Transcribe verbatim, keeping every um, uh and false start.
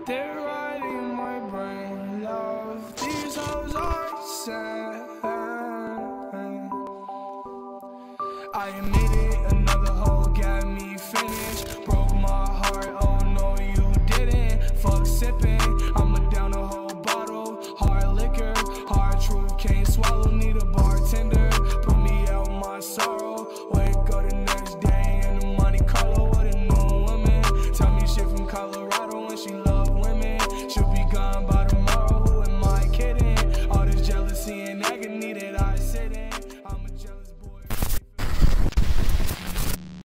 They're riding my brain, love. These hoes are sad. I admit it, another hoe got me finished. Broke my heart, oh no you didn't. Fuck sipping, I'ma down a whole bottle. Hard liquor, hard truth, can't swallow. Need a bartender, put me out my sorrow. Wake up the next day in the Monte Carlo with a new woman. Tell me shit from Colorado when she loves